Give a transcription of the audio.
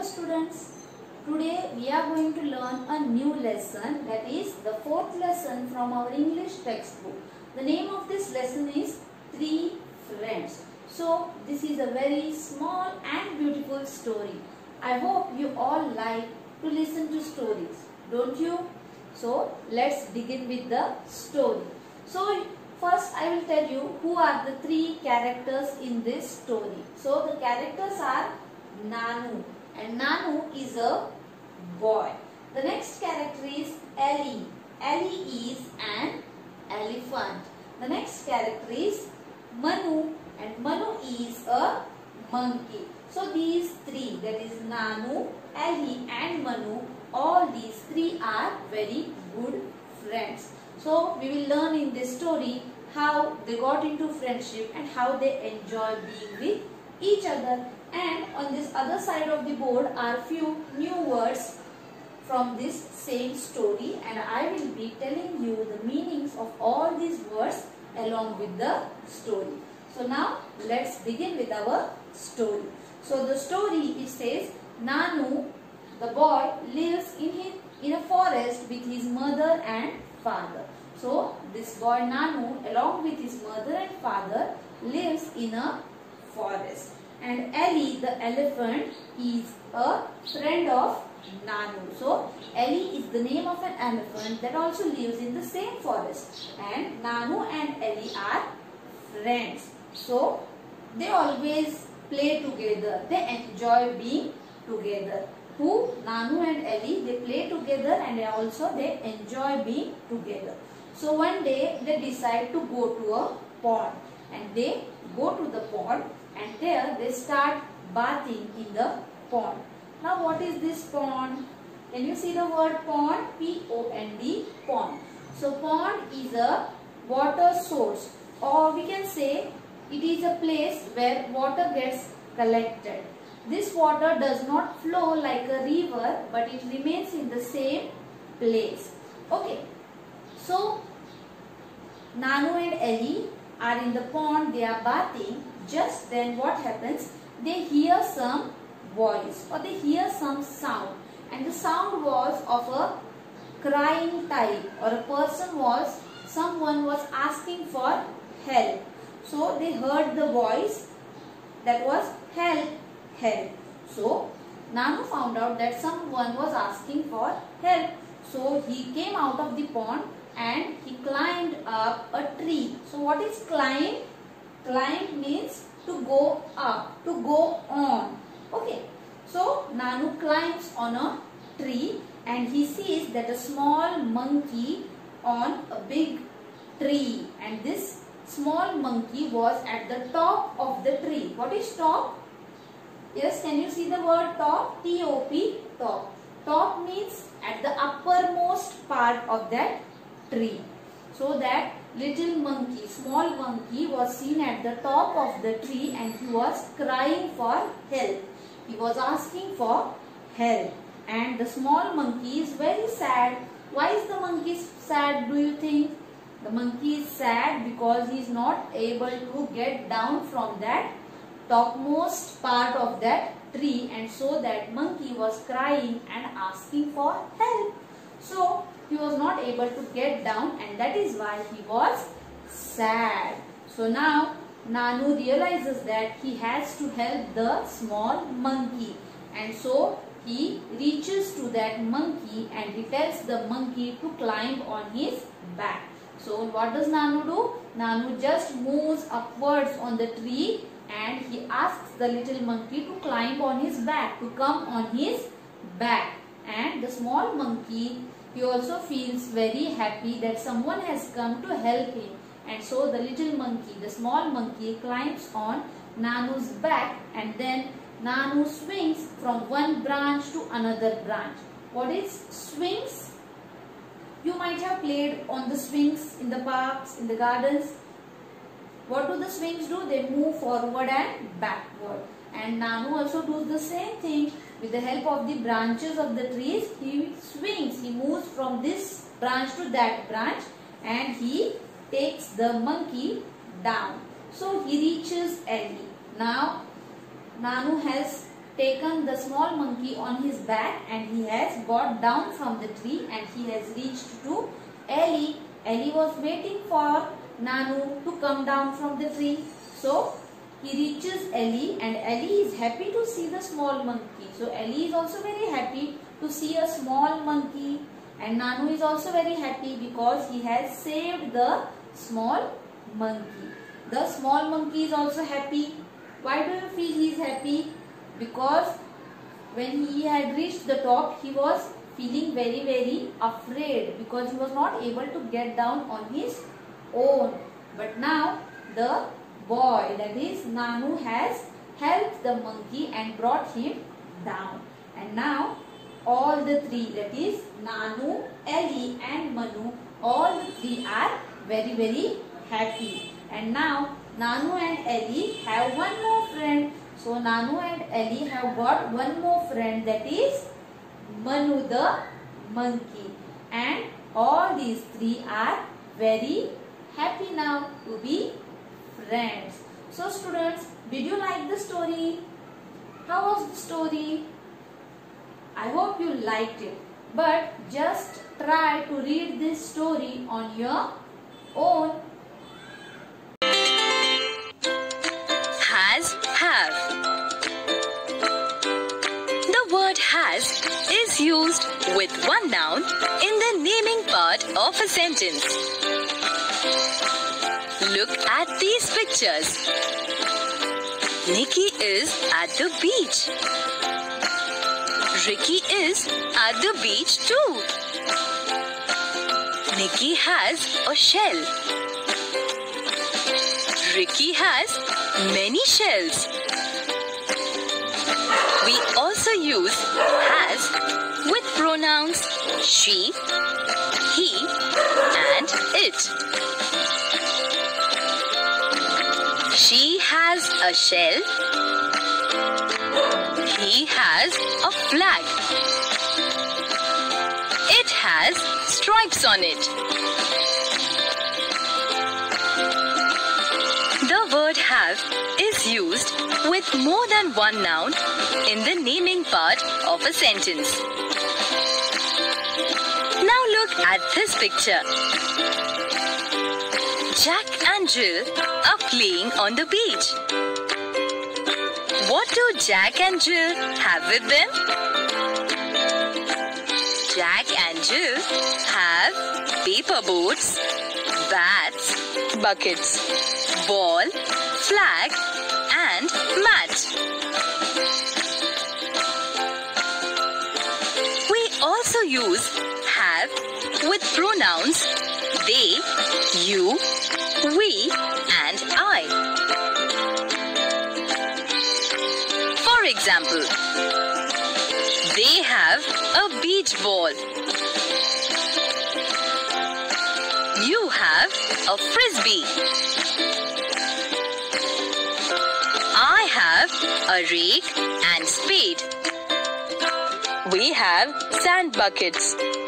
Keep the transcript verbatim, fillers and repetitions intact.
students. Today we are going to learn a new lesson, that is the fourth lesson from our English textbook. The name of this lesson is Three Friends. So this is a very small and beautiful story. I hope you all like to listen to stories, don't you? So let's begin with the story. So first I will tell you who are the three characters in this story. So the characters are Nanu, and Nanu is a boy. The next character is Ellie. Ellie is an elephant. The next character is Manu, and Manu is a monkey. So these three, that is Nanu, Ellie and Manu, all these three are very good friends. So we will learn in this story how they got into friendship and how they enjoy being with each other. And on this other side of the board are few new words from this same story, and I will be telling you the meanings of all these words along with the story. So now let's begin with our story. So the story, it says, Nanu, the boy, lives in his, in a forest with his mother and father. So this boy Nanu, along with his mother and father, lives in a forest. And Ellie, the elephant, is a friend of Nanu. So Ellie is the name of an elephant that also lives in the same forest. And Nanu and Ellie are friends. So they always play together. They enjoy being together. Who? Nanu and Ellie, they play together and they also they enjoy being together. So one day they decide to go to a pond, and they go to the pond and there they start bathing in the pond. Now what is this pond? Can you see the word pond? P O N D, pond. So pond is a water source, or we can say it is a place where water gets collected. This water does not flow like a river, but it remains in the same place. Okay. So Nanu and Ellie are in the pond, they are bathing. Just then what happens? They hear some voice, or they hear some sound, and the sound was of a crying type, or a person was, someone was asking for help. So they heard the voice that was help, help. So Nanu found out that someone was asking for help. So he came out of the pond and he climbed up a tree. So what is climb? Climb means to go up, to go on. Okay. So Nanu climbs on a tree and he sees that a small monkey on a big tree, and this small monkey was at the top of the tree. What is top? Yes, can you see the word top? T O P, top. Top means at the uppermost part of that tree. So that little monkey, small monkey, was seen at the top of the tree and he was crying for help. He was asking for help. And the small monkey is very sad. Why is the monkey sad, do you think? The monkey is sad because he is not able to get down from that topmost part of that tree, and so that monkey was crying and asking for help. So he was not able to get down, and that is why he was sad. So now Nanu realizes that he has to help the small monkey, and so he reaches to that monkey and he tells the monkey to climb on his back. So what does Nanu do? Nanu just moves upwards on the tree and he asks the little monkey to climb on his back, to come on his back. And the small monkey, he also feels very happy that someone has come to help him. And so the little monkey, the small monkey, climbs on Nanu's back, and then Nanu swings from one branch to another branch. What is swings? You might have played on the swings in the parks, in the gardens. What do the swings do? They move forward and backward. And Nanu also does the same thing. With the help of the branches of the trees, he swings. He moves from this branch to that branch and he takes the monkey down. So he reaches Ellie. Now Nanu has taken the small monkey on his back and he has got down from the tree and he has reached to Ellie. Ellie was waiting for Nanu to come down from the tree. So he reaches Ellie and Ellie is happy to see the small monkey. So Ellie is also very happy to see a small monkey, and Nanu is also very happy because he has saved the small monkey. The small monkey is also happy. Why do you feel he is happy? Because when he had reached the top, he was feeling very very afraid because he was not able to get down on his own. But now the boy, that is Nanu, has helped the monkey and brought him down. And now all the three, that is Nanu, Ellie and Manu, all the three are very very happy. And now Nanu and Ellie have one more friend. So Nanu and Ellie have got one more friend, that is Manu the monkey. And all these three are very happy now to be friends. So students, did you like the story? How was the story? I hope you liked it. But just try to read this story on your own. Has, have. The word has is used with one noun in the naming part of a sentence. Look at these pictures. Nikki is at the beach. Ricky is at the beach too. Nikki has a shell. Ricky has many shells. We also use has with pronouns she, he and it. She has a shell. He has a flag. It has stripes on it. The word have is used with more than one noun in the naming part of a sentence. Now look at this picture. Jack and Jill are playing on the beach. What do Jack and Jill have with them? Jack and Jill have paper boats, bats, buckets, ball, flag and mat. We also use have with pronouns they, you, we and I. For example, they have a beach ball. You have a frisbee. I have a rake and spade. We have sand buckets.